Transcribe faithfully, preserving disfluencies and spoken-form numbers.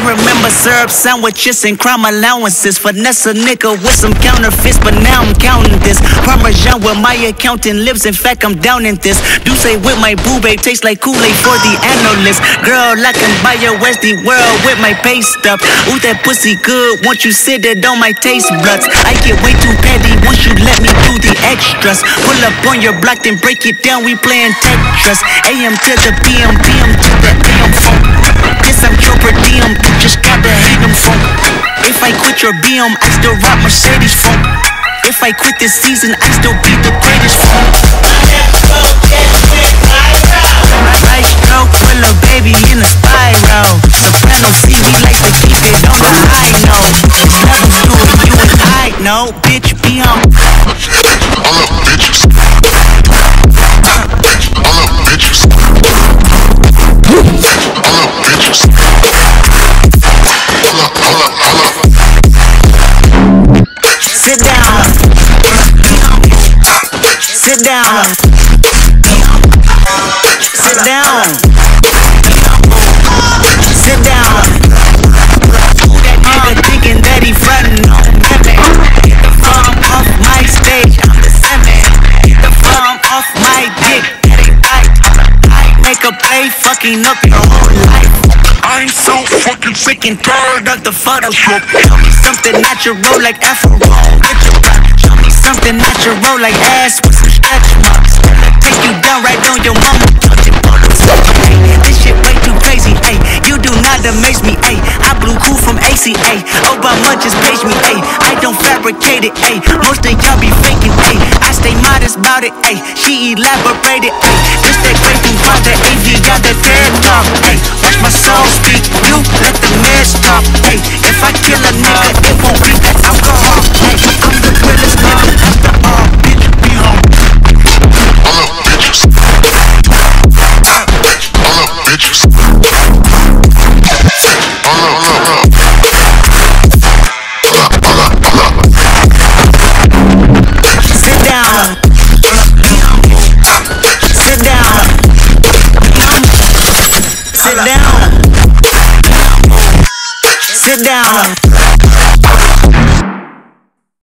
remember syrup sandwiches and crime allowances. Finesse a nigga with some counterfeits, but now I'm counting this. Parmesan where my accountant lives, in fact I'm down in this. Do say with my boo babe, tastes like Kool-Aid for the analyst. Girl, I can buy your Westy world with my pay stub. Ooh, that pussy good, won't you sit it on my taste buds? I get way too petty once you let me do the extras. Pull up on your block, then break it down, we playing Tetris. A M to the P M, P M to the A M phone. This I'm your per diem, you just gotta hate them phone. If I quit your B M, I still rock Mercedes phone. If I quit this season, I still be the greatest phone. I stroke with a baby in a spiral. Soprano C, we like to keep it on the high note. It's levels to it, you and I know. Bitch, be on. I love bitches. I love bitches. I love bitches. I love, I love, I love. Sit down. Sit down. Sit down. Sit down. That nigga thinking that he frontin' on me. The farm off my stage, I'm the seven. The farm off my dick, that ain't right. Make a play, fucking up your whole life. I'm so fucking sick and tired of the Photoshop. Show me something natural like Afro. Show me something natural like ass with some stretch marks. Take you down right on your mama. This shit way too crazy, ayy. You do not amaze me, ayy. I blew cool from A C A. Obama just page me, ayy. I don't fabricate it, ayy. Most of y'all be faking, ayy. I stay modest about it, ayy. She elaborated, ayy. This that great thing by the A V, got that dead talk, ayy. Watch my soul speak, you let the mess talk, ayy. If I kill a nigga, it won't be that alcohol, ayy. I'm the realest nigga after all, bitch, be home. I love bitches. I love bitches. I love, love, love. I love, I love, I love. Sit down. Sit down. Sit down. Sit down.